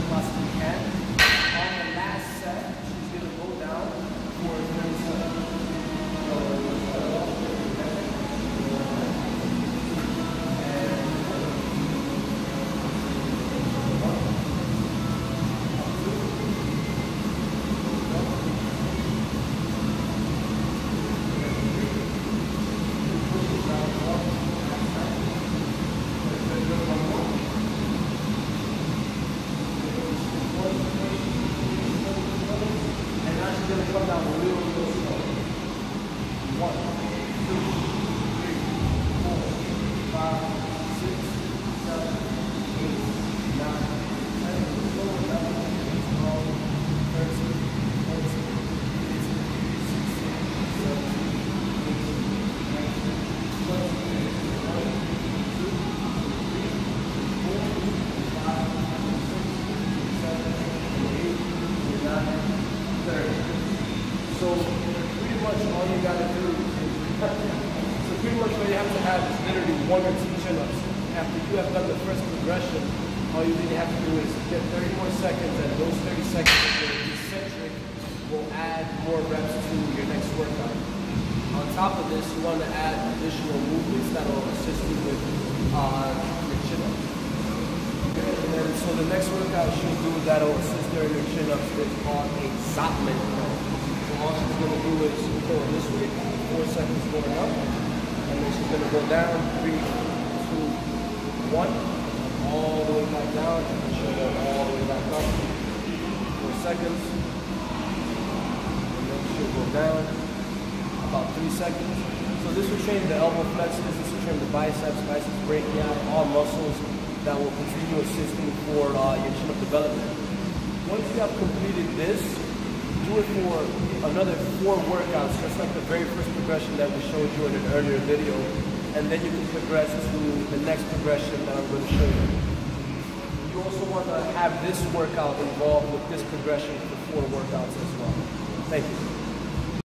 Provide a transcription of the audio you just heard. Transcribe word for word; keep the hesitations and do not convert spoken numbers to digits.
possibly can. On the last set, she's going to go down for thirty seconds. Going to come down real, real slow. One, two, three, four, five, six, seven, eight, nine, ten. Slow down. twelve, thirteen, fourteen, fifteen, sixteen, seventeen, eighteen, nineteen, twenty, twenty-one, two, three, four, five, six, seven, eight, nine, thirty. So pretty much all you gotta do is, so pretty much what you have to have is literally one or two chin-ups. After you have done the first progression, all you really have to do is get thirty more seconds, and those thirty seconds of your eccentric will add more reps to your next workout. On top of this, you want to add additional movements that will assist you with uh, your chin-ups. And then, so the next workout she'll do that will assist her in your chin-ups is called a Zottman. All she's going to do is go this way, four seconds going up, and then she's going to go down, three, two, one, all the way back down, and then she'll go all the way back up, four seconds, and then she'll go down, about three seconds. So this will train the elbow flexors, this will train the biceps, biceps brachii, all muscles that will continue assisting for uh, your chin-up development. Once you have completed this, do it for another four workouts, just like the very first progression that we showed you in an earlier video, and then you can progress to the next progression that I'm going to show you. You also want to have this workout involved with this progression for four workouts as well. Thank you.